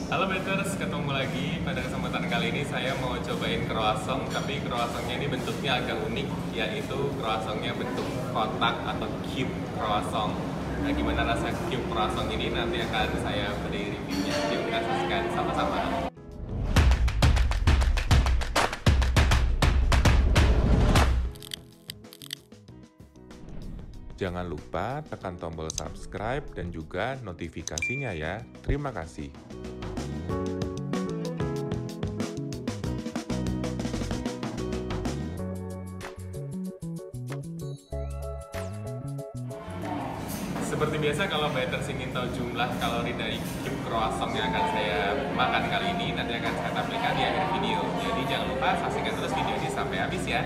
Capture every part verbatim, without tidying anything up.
Halo Beters, ketemu lagi. Pada kesempatan kali ini saya mau cobain croissant, tapi croissantnya ini bentuknya agak unik, yaitu croissantnya bentuk kotak atau cube croissant. Nah, gimana rasa cube croissant ini nanti akan saya beri reviewnya. Yuk kita saksikan sama-sama. Jangan lupa tekan tombol subscribe dan juga notifikasinya ya. Terima kasih. Seperti biasa, kalau Beters ingin tahu jumlah kalori dari cube croissant yang akan saya makan kali ini, nanti akan saya tampilkan di akhir video. Jadi jangan lupa saksikan terus video ini sampai habis ya.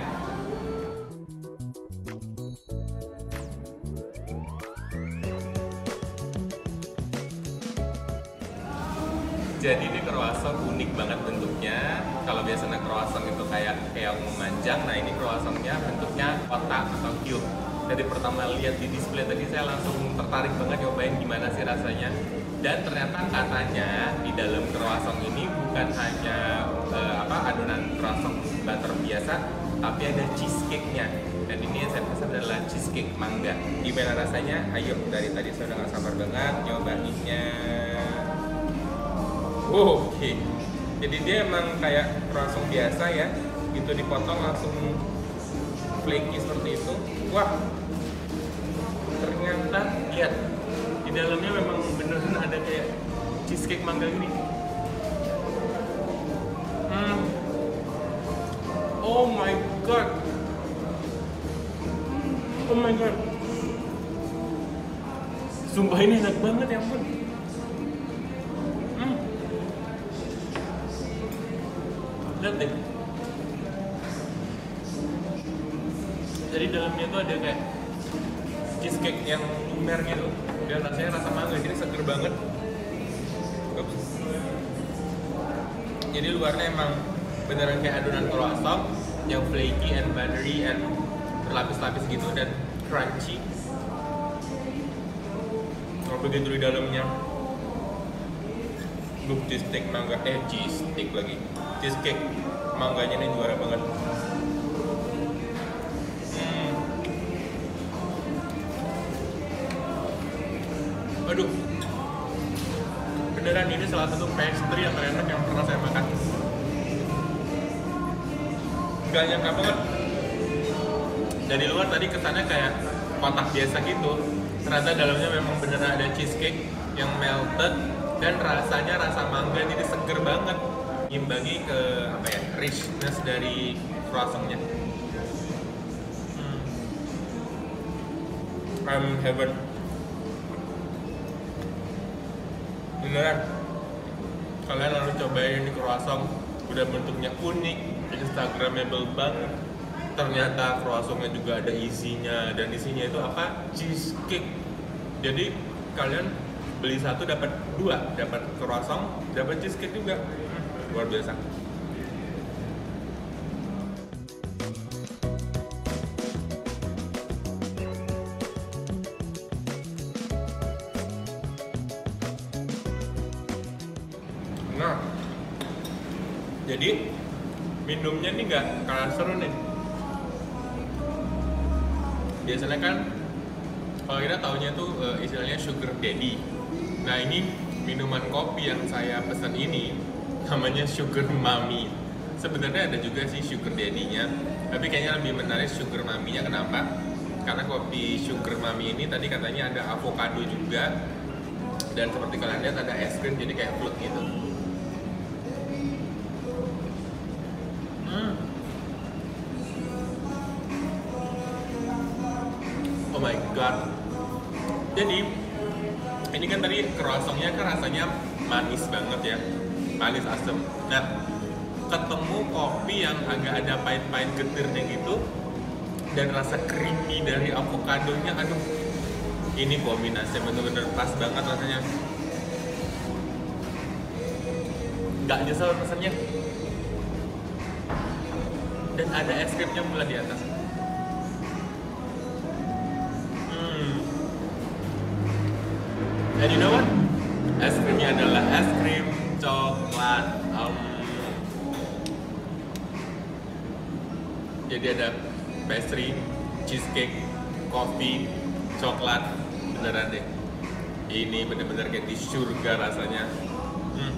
Jadi ini croissant unik banget bentuknya. Kalau biasanya croissant itu kayak kayak memanjang, nah ini croissantnya bentuknya kotak atau cube. Dari pertama lihat di display tadi saya langsung tertarik banget nyobain gimana sih rasanya. Dan ternyata katanya di dalam croissant ini bukan hanya eh, apa adonan croissant butter biasa, tapi ada cheesecake-nya. Dan ini yang saya pesan adalah cheesecake mangga. Gimana rasanya? Ayo, dari tadi saya udah gak sabar banget nyobainnya. Oh, oke, okay. Jadi dia emang kayak croissant biasa ya, itu dipotong langsung flaky seperti itu. Wah, ternyata lihat di dalamnya memang beneran ada kayak cheesecake mangga gini. Hmm. Oh my god, oh my god, sumpah ini enak banget ya ampun. Lihat deh, jadi dalamnya tuh ada kayak cheesecake yang lumer gitu, dan rasanya rasa mangga, jadi seger banget. Ups. Jadi luarnya emang beneran kayak adonan croissant yang flaky and buttery and berlapis-lapis gitu dan crunchy. Kalau begitu di dalamnya Look, cheesecake mangga, eh cheesecake lagi cheesecake mangganya ini juara banget. hmm. Aduh, beneran ini salah satu pastry yang terenak yang pernah saya makan. Gak nyangka banget, dari luar tadi kesannya kayak kotak biasa gitu, ternyata dalamnya memang beneran ada cheesecake yang melted dan rasanya rasa mangga, jadi seger banget, ngimbangi ke apa ya, richness dari croissantnya. hmm. I'm heaven, beneran. Kalian harus cobain ini croissant, udah bentuknya unik, instagramable banget. Ternyata croissantnya juga ada isinya, dan isinya itu apa? Cheesecake. Jadi kalian beli satu dapat dua, dapat croissant, dapat cheesecake juga. Hmm, luar biasa. Nah, jadi minumnya nih nggak kalah seru nih. Biasanya kan kalau kita taunya tuh uh, istilahnya sugar daddy. Nah, ini minuman kopi yang saya pesan ini namanya sugar mami. Sebenarnya ada juga sih sugar daddy-nya, tapi kayaknya lebih menarik sugar maminya. Kenapa? Karena kopi sugar mami ini tadi katanya ada avocado juga, dan seperti kalian lihat ada es krim, jadi kayak float gitu. Hmm. Oh my god. Jadi ini kan tadi croissantnya kan rasanya manis banget ya, manis asem. Nah, ketemu kopi yang agak ada pahit-pahit getirnya gitu, dan rasa creamy dari avokadonya, aduh, ini kombinasi bener-bener pas banget rasanya. Gak nyesel pesannya. Dan ada es krimnya pula di atas. And you know what? Es krimnya adalah es krim coklat. coklat. Um, jadi ada pastry, cheesecake, kopi, coklat, beneran deh. Ini bener-bener kayak di surga rasanya. Hmm.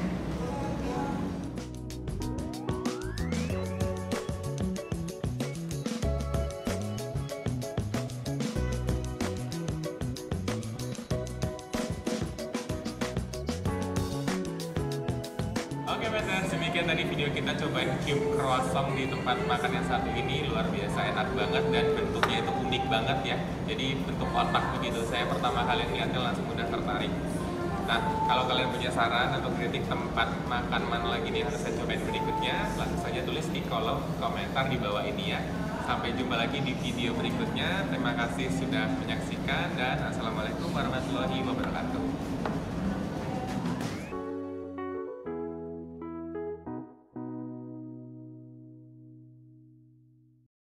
Oke Peters, demikian tadi video kita cobain cube croissant di tempat makan yang satu ini. Luar biasa enak banget dan bentuknya itu unik banget ya. Jadi bentuk kotak begitu, saya pertama kali lihatnya langsung udah tertarik. Nah, kalau kalian punya saran atau kritik tempat makan mana lagi nih harus saya cobain berikutnya, langsung saja tulis di kolom komentar di bawah ini ya. Sampai jumpa lagi di video berikutnya. Terima kasih sudah menyaksikan dan assalamualaikum warahmatullahi wabarakatuh.